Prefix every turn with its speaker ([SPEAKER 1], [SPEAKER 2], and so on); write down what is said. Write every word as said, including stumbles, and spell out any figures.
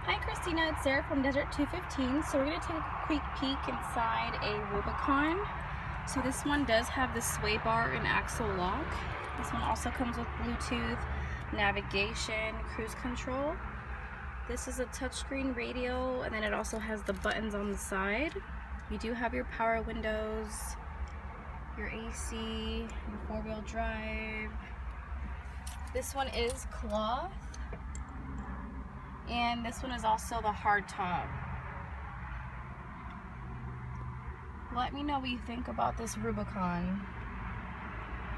[SPEAKER 1] Hi Christina, it's Sarah from Desert two fifteen. So we're going to take a quick peek inside a Rubicon. So this one does have the sway bar and axle lock. This one also comes with Bluetooth, navigation, cruise control. This is a touchscreen radio, and then it also has the buttons on the side. You do have your power windows, your A C, your four-wheel drive. This one is cloth. And this one is also the hard top. Let me know what you think about this Rubicon.